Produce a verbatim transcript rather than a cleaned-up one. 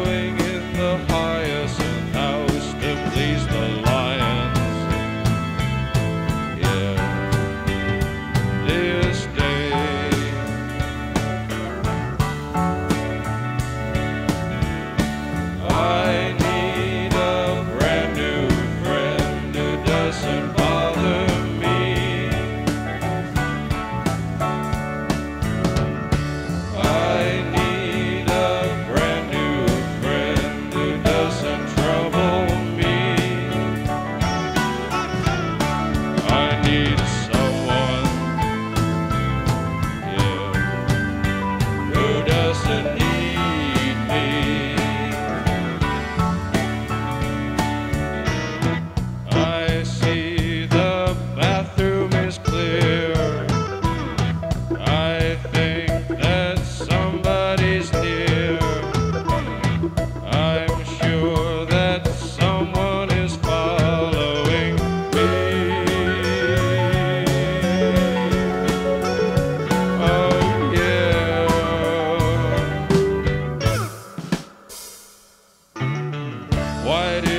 following in the hyacinth house to please the lions. Yeah, this day I need a brand new friend who doesn't bother me. I need a brand new friend who doesn't trouble me. I need someone, yeah, who doesn't need me. I see the bathroom is clear. I think that somebody's near. I'm sure that someone is following me. Oh yeah. Why did